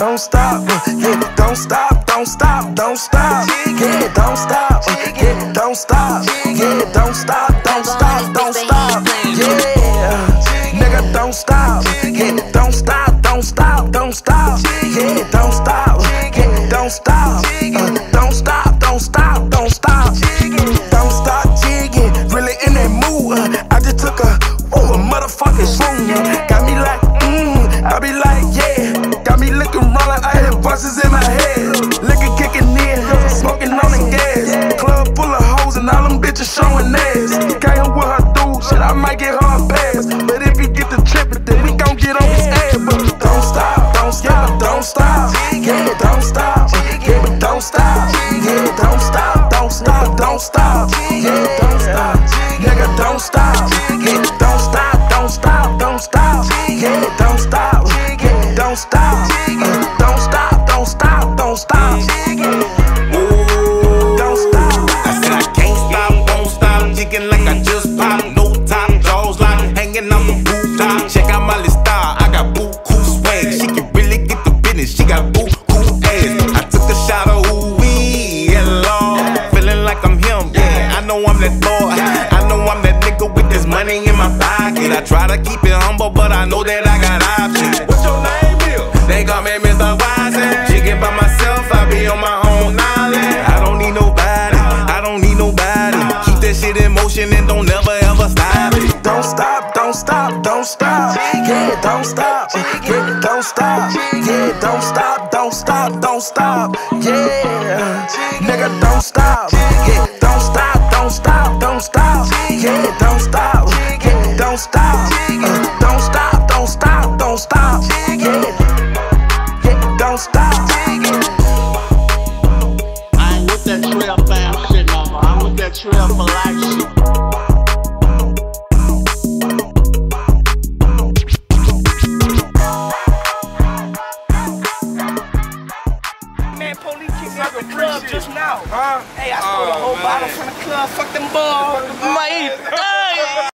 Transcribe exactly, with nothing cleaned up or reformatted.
don't stop, yeah, don't stop, don't stop, don't stop, yeah, don't stop, yeah, don't stop, yeah, don't stop, don't stop, don't stop, yeah, nigga, don't stop, yeah, don't stop, don't stop, don't stop, yeah, don't stop, yeah, don't stop, uh, don't stop, don't stop, don't stop, don't stop, jigging, really in that mood. Uh, I just took a, ooh, a motherfucking swoon, yeah. Got me like, mmm, I be like, yeah. Got me looking wrong like I had voices in my head. Liquor kicking in, smoking on the gas. Club full of hoes and all them bitches showing ass. Came with her dude, shit, I might get her a pass. But if he get the trippin', then we gon' get on his ass. But don't stop, don't stop, don't stop. Yeah, don't stop, yeah, but don't stop. Yeah, don't stop, don't stop, don't stop. Yeah, don't stop, nigga, don't stop. Yeah, don't stop, don't stop, don't stop. Yeah, don't stop, yeah, don't stop. Uh, don't stop, don't stop, don't stop. Ooh, don't stop. I said I can't stop, won't stop. Jigging like I just popped. No top, jaws locked, hanging on the rooftop. Check out my list star, I got boo cool swag. She can really get the business, she got boo cool ass. I took a shot of ooh wee, yeah Lord. Feeling like I'm him, yeah. I know I'm that boy. I know I'm that nigga with this money in my pocket. I try to keep it humble, but I know that I got options. What's your name, Bill? They call me Mister Wise. Jigging by myself, I be on my own island. I don't need nobody, I don't need nobody. Keep that shit in motion and don't never ever stop it. Don't stop, don't stop, don't stop. Yeah, don't stop. Yeah, don't stop. Yeah, don't stop, don't stop, don't stop. Yeah, nigga, don't stop. Yeah, don't stop, don't stop, don't stop. Yeah, don't stop. Yeah, don't stop. Uh, don't stop, don't stop, don't stop. Yeah, yeah, don't stop. I ain't with that trail fam shit no more. I'm with that trail for life shit. Man, police kicked me out the club just now. Huh? Hey, I stole a whole bottle from the club. Fuck them balls.